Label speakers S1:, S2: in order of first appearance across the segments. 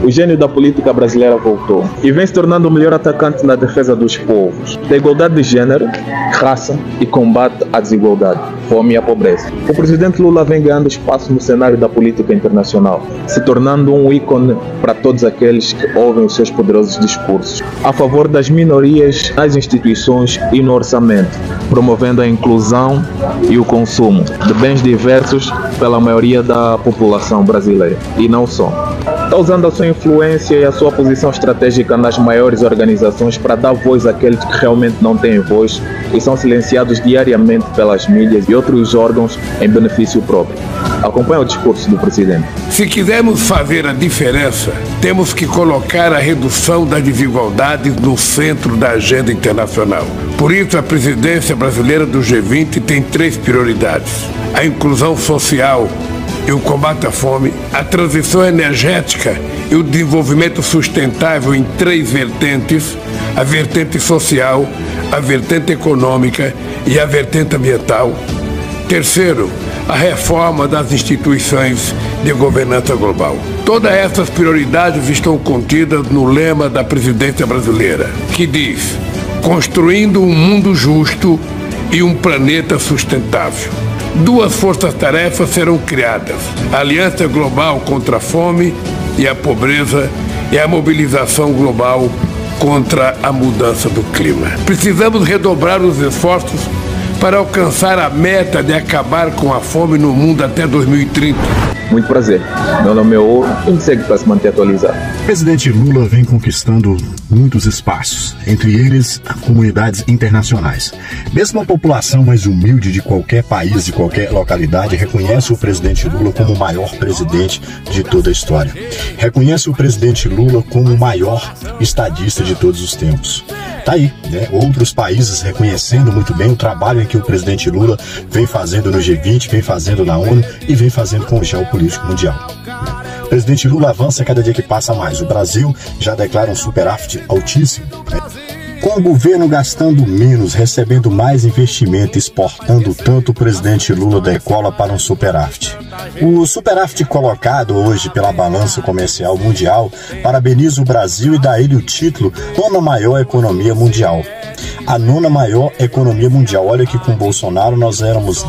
S1: o gênio da política brasileira voltou e vem se tornando o melhor atacante na defesa dos povos, da igualdade de gênero, raça e combate à desigualdade, fome e à pobreza. O presidente Lula vem ganhando espaço no cenário da política internacional, se tornando um ícone para todos aqueles que ouvem os seus poderosos discursos a favor das minorias nas instituições e no orçamento, promovendo a inclusão e o consumo de bens diversos pela maioria da população brasileira, e não só. Está usando a sua influência e a sua posição estratégica nas maiores organizações para dar voz àqueles que realmente não têm voz e são silenciados diariamente pelas mídias e outros órgãos em benefício próprio. Acompanhe o discurso do presidente.
S2: Se quisermos fazer a diferença, temos que colocar a redução da desigualdade no centro da agenda internacional. Por isso, a presidência brasileira do G20 tem 3 prioridades: a inclusão social e o combate à fome, a transição energética e o desenvolvimento sustentável em 3 vertentes: a vertente social, a vertente econômica e a vertente ambiental. Terceiro, a reforma das instituições de governança global. Todas essas prioridades estão contidas no lema da presidência brasileira, que diz: construindo um mundo justo e um planeta sustentável. 2 forças-tarefas serão criadas: a Aliança Global contra a Fome e a Pobreza e a Mobilização Global contra a Mudança do Clima. Precisamos redobrar os esforços para alcançar a meta de acabar com a fome no mundo até 2030.
S1: Muito prazer. Meu nome é Ouro e me segue para se manter atualizado.
S3: O presidente Lula vem conquistando muitos espaços, entre eles comunidades internacionais. Mesmo a população mais humilde de qualquer país, de qualquer localidade, reconhece o presidente Lula como o maior presidente de toda a história. Reconhece o presidente Lula como o maior estadista de todos os tempos. Tá aí, né? Outros países reconhecendo muito bem o trabalho em que o presidente Lula vem fazendo no G20, vem fazendo na ONU e vem fazendo com o geopolítico mundial. O presidente Lula avança cada dia que passa mais. O Brasil já declara um superávit altíssimo, né? Com o governo gastando menos, recebendo mais investimento, exportando tanto, o presidente Lula decola para um superávit. O superávit colocado hoje pela balança comercial mundial parabeniza o Brasil e dá a ele o título nona maior economia mundial. A nona maior economia mundial. Olha que com Bolsonaro nós éramos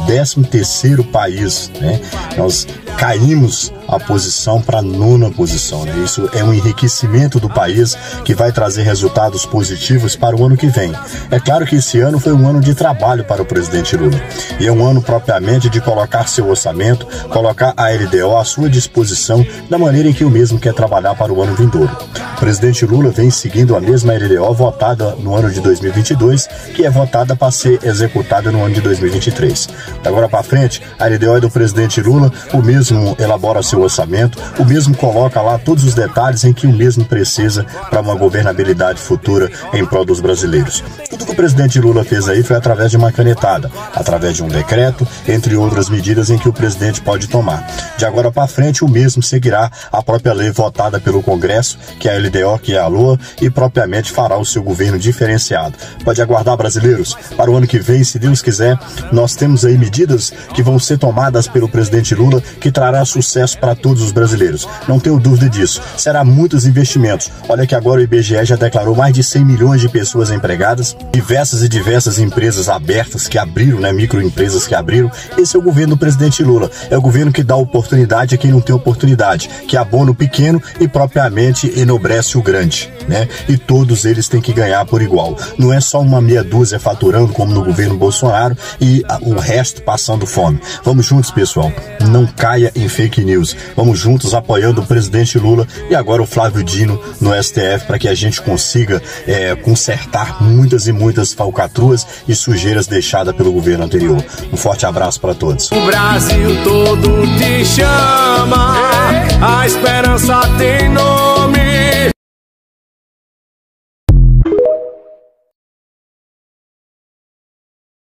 S3: 13º país, né? Nós caímos a posição para a 9ª posição, né? Isso é um enriquecimento do país que vai trazer resultados positivos para o ano que vem. É claro que esse ano foi um ano de trabalho para o presidente Lula. E é um ano propriamente de colocar seu orçamento, colocar a LDO à sua disposição da maneira em que o mesmo quer trabalhar para o ano vindouro. O presidente Lula vem seguindo a mesma LDO votada no ano de 2022, que é votada para ser executada no ano de 2023. Agora para frente, a LDO é do presidente Lula, o mesmo elabora seu orçamento, o mesmo coloca lá todos os detalhes em que o mesmo precisa para uma governabilidade futura em prol dos brasileiros. Tudo que o presidente Lula fez aí foi através de uma canetada, através de um decreto, entre outras medidas em que o presidente pode tomar. De agora para frente, o mesmo seguirá a própria lei votada pelo Congresso, que é a LDO, que é a LOA, e propriamente fará o seu governo diferenciado. Pode aguardar, brasileiros, para o ano que vem, se Deus quiser, nós temos aí medidas que vão ser tomadas pelo presidente Lula, que trará sucesso para todos os brasileiros. Não tenho dúvida disso. Será muitos investimentos. Olha que agora o IBGE já declarou mais de 100 milhões de pessoas empregadas, diversas empresas abertas que abriram, né, microempresas que abriram. Esse é o governo do presidente Lula. É o governo que dá oportunidade a quem não tem oportunidade, que abona o pequeno e propriamente enobrece o grande, né? E todos eles têm que ganhar por igual. Não é só uma meia dúzia faturando como no governo Bolsonaro e o resto passando fome. Vamos juntos, pessoal. Não caia em fake news. Vamos juntos apoiando o presidente Lula e agora o Flávio Dino no STF para que a gente consiga consertar muitas e muitas falcatruas e sujeiras deixadas pelo governo anterior. Um forte abraço para todos.
S4: O Brasil todo te chama, a esperança tem nome.